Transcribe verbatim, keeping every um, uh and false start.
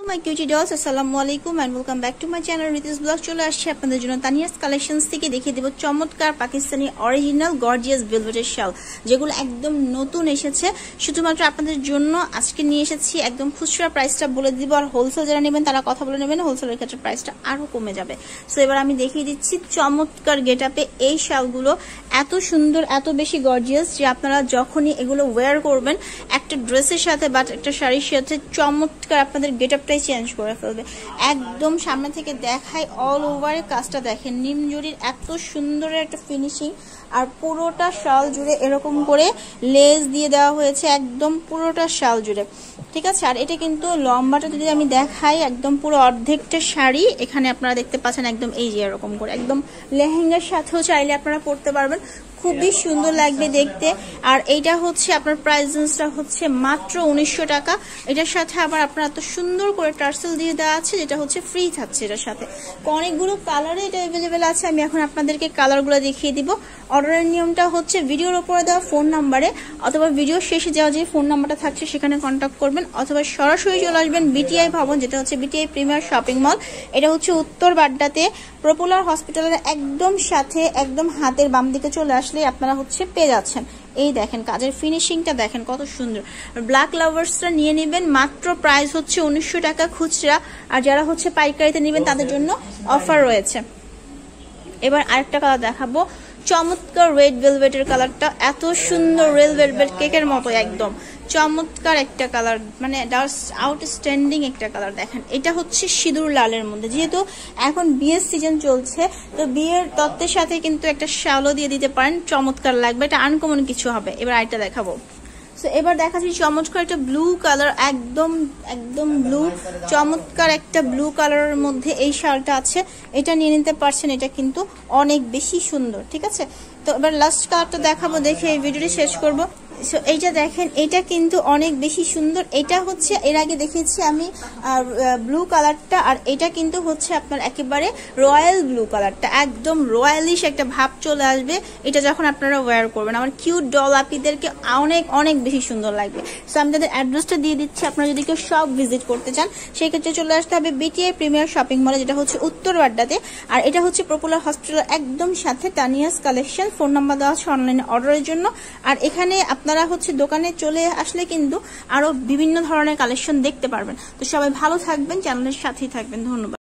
My cutie dolls, আসসালামু আলাইকুম and welcome back to my channel Riti's Vlog. চলে আসছে আপনাদের জন্য তানিয়াস কালেকশনস থেকে দেখিয়ে দেব চমৎকার পাকিস্তানি অরিজিনাল গর্জিয়াস ভেলভেটের শাল, যেগুলো একদম নতুন এসেছে। শুধুমাত্র আপনাদের জন্য আজকে নিয়ে এসেছি। একদম খুচরা প্রাইসটা বলে দিব, আর হোলসেল যারা নেবেন তারা কথা বলে নেবেন, হোলসেলের ক্ষেত্রে প্রাইসটা আরো কমে যাবে। সো এবার আমি দেখিয়ে দিচ্ছি চমৎকার গেটআপে এই শালগুলো এত সুন্দর, এত বেশি গর্জিয়াস যে আপনারা যখনই এগুলো ওয়্যার করবেন একটা ড্রেসের সাথে বা একটা শাড়ির সাথে চমৎকার আপনাদের গেটআপটা চেঞ্জ করে ফেলবে। একদম সামনে থেকে দেখাই, অল ওভার কাজটা দেখেন, নিম জুড়ির এত সুন্দর একটা ফিনিশিং, আর পুরোটা শাল জুড়ে এরকম করে লেস দিয়ে দেওয়া হয়েছে, একদম পুরোটা শাল জুড়ে, ঠিক আছে। আর এটা কিন্তু লম্বাটা যদি আমি দেখাই, একদম পুরো অর্ধেকটা শাড়ি এখানে আপনারা দেখতে পাচ্ছেন, একদম এই যে এরকম করে একদম লেহেঙ্গার সাথেও চাইলে আপনারা পরতে পারবেন, খুবই সুন্দর লাগবে দেখতে। আর এইটা হচ্ছে আপনার প্রাইসটা হচ্ছে মাত্র উনিশশো টাকা। এটার সাথে আবার আপনার এত সুন্দর করে টার্সেল দিয়ে দেওয়া আছে, যেটা হচ্ছে ফ্রি থাকছে এটার সাথে। অনেকগুলো কালারে এটা অ্যাভেলেবেল আছে, আমি এখন আপনাদেরকে কালারগুলো দেখিয়ে দিব। অর্ডারের নিয়মটা হচ্ছে ভিডিওর উপরে দেওয়া ফোন নাম্বারে অথবা ভিডিও শেষে দেওয়া যে ফোন নাম্বারটা থাকছে সেখানে কন্ট্যাক্ট করবেন, অথবা সরাসরি চলে আসবেন বিটিআই ভবন, যেটা হচ্ছে বিটিআই প্রিমিয়ার শপিং মল। এটা হচ্ছে উত্তর বাড্ডাতে পপুলার হসপিটালের একদম সাথে, একদম হাতের বাম দিকে চলে আসলে আপনারা হচ্ছে পেয়ে যাচ্ছেন। এই দেখেন কাজের ফিনিশিংটা দেখেন কত সুন্দর। ব্ল্যাক লাভার্সরা নিয়ে নেবেন, মাত্র প্রাইস হচ্ছে উনিশশো টাকা খুচরা, আর যারা হচ্ছে পাইকারিতে নেবেন তাদের জন্য অফার রয়েছে। এবার আরেকটা কালার দেখাবো, চমৎকার রেড ভেলভেটের কালারটা, এত সুন্দর রেড ভেলভেট কেকের মতো একদম চমৎকার একটা কালার, মানে আউটস্ট্যান্ডিং একটা কালার। দেখেন এটা হচ্ছে সিঁদুর লালের মধ্যে, যেহেতু এখন বিয়ের সিজন চলছে তো বিয়ের তত্ত্বের সাথে কিন্তু একটা শালও দিয়ে দিতে পারেন, চমৎকার লাগবে, এটা আনকমন কিছু হবে। এবার আরেকটা দেখাবো। সো এবার দেখাচ্ছি চমৎকার একটা ব্লু কালার, একদম একদম ব্লু, চমৎকার একটা ব্লু কালারের মধ্যে এই শালটা আছে, এটা নিয়ে নিতে পারছেন, এটা কিন্তু অনেক বেশি সুন্দর, ঠিক আছে। তো এবার লাস্ট কালারটা দেখাবো, দেখে এই ভিডিওটি শেষ করব। সো এইটা দেখেন, এটা কিন্তু অনেক বেশি সুন্দর। এটা হচ্ছে এর আগে দেখিয়েছি আমি ব্লু কালারটা, আর এটা কিন্তু হচ্ছে আপনার একেবারে রয়্যাল ব্লু কালারটা, একদম রয়্যালিশ একটা ভাব চলে আসবে এটা যখন আপনারা ওয়্যার করবেন। আমার কিউট ডল আপিদেরকে অনেক অনেক বেশি সুন্দর লাগবে। সো আমি তাদের অ্যাড্রেসটা দিয়ে দিচ্ছি, আপনারা যদি কেউ সব ভিজিট করতে চান সেই ক্ষেত্রে চলে আসতে হবে বিটিআই প্রিমিয়ার শপিং মলে, যেটা হচ্ছে উত্তর বাড্ডাতে। আর এটা হচ্ছে পপুলার হসপিটাল একদম সাথে তানিয়াস কালেকশন। ফোন নাম্বার দেওয়া আছে অনলাইনে অর্ডারের জন্য। আর এখানে আপনারা হচ্ছে দোকানে চলে আসলে কিন্তু আরো বিভিন্ন ধরনের কালেকশন দেখতে পারবেন। তো সবাই ভালো থাকবেন, চ্যানেলের সাথেই থাকবেন। ধন্যবাদ।